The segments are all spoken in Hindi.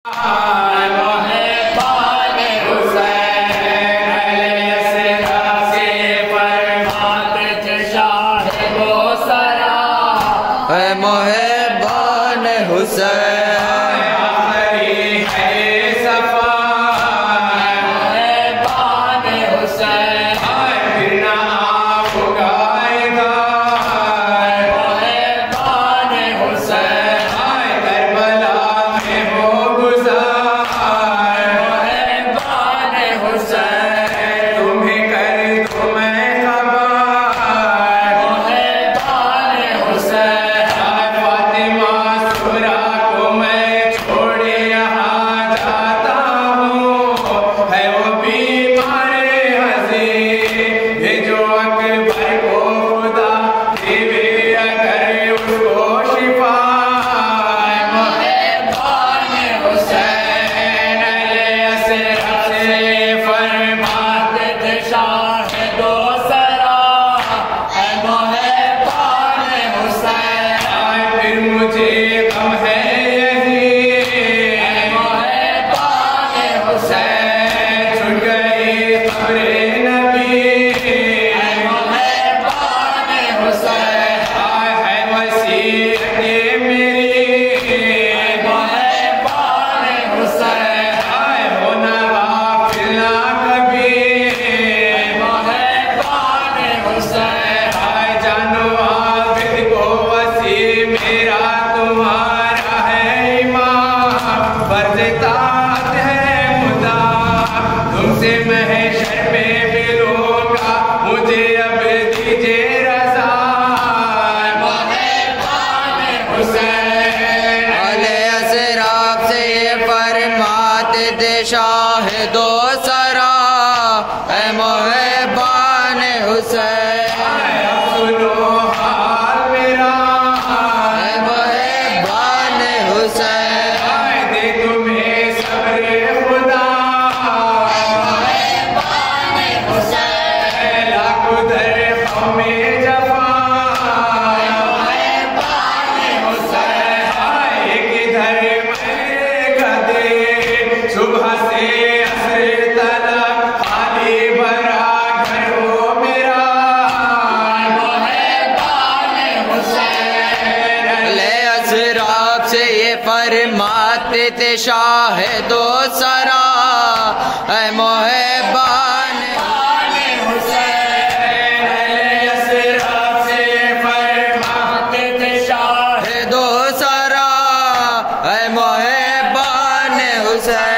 मोहब्बान हुसैन शाहिदो सरा है मोहब्बान हुसैन सुनो हाल मेरा है मोहब्बान हुसैन दे तुम्हें सब्र खुदा मोहब्बान हुसैन लाखों दरख्तों में जफा मोहब्बान हुसैन एक इधर मरेगा दे सुबह से असर तलक खाली भरा घर हो मेरा मोहब्बान हुसैन ले असराब से ये फरमाते थे शाहिदो सरा है मोहब्बान हुसैन ले असराब से फरमाते थे शाहिदो सरा है मोहब्बान हुसैन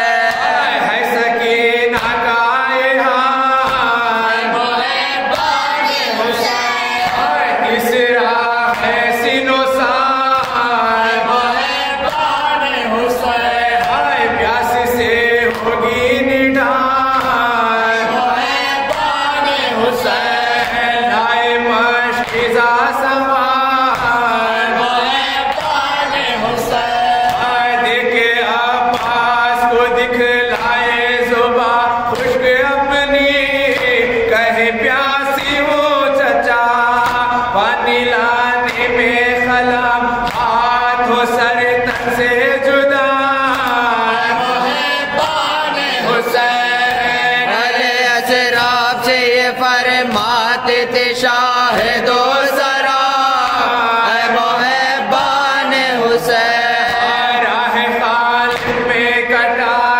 फरमाते थे शाहिदो सरा है मोहब्बान हुसैन राह खालिद में कटा